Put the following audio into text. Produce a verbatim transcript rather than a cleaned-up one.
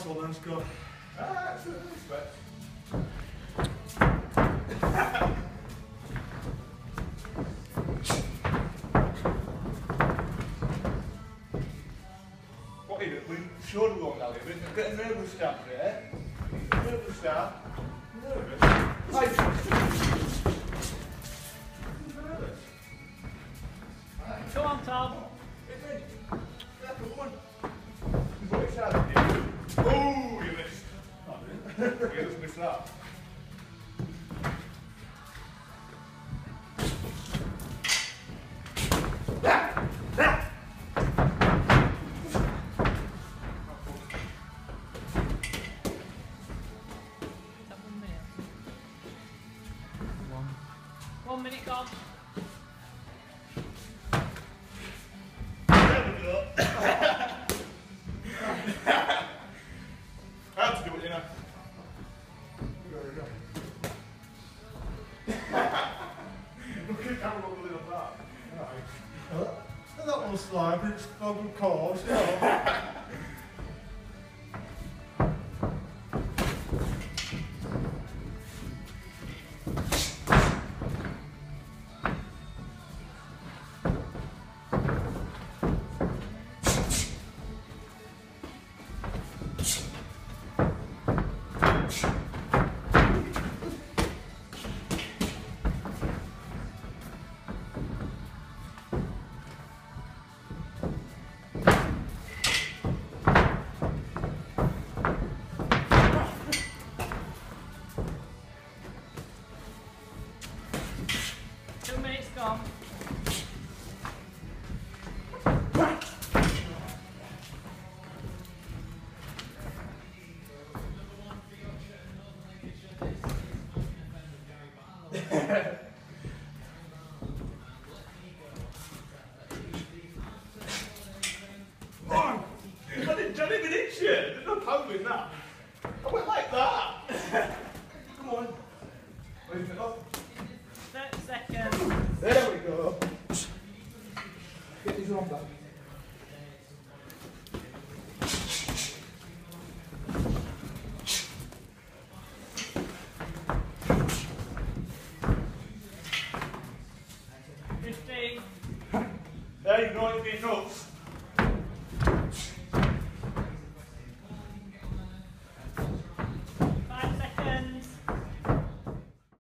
nice one, that's good. Ah, excellent, respect. What are you doing? We shoulder roll now, a bit of nervous start there. Nervous start. Nervous. Right. Nervous. Right. Come on, Tom. Oh, you missed. You just missed that. One minute gone. There we go. I have to do it, you know. There we go. Look at how long we live that. Right. That one's slide, but it's on the course, you know. Two minutes gone. Oh, I didn't, I didn't even hit you. There's no power in that. I went like that. Come on. Wait it up. thirty seconds. There we go. Get these on back. Fifteen. There you go, it's been nuts.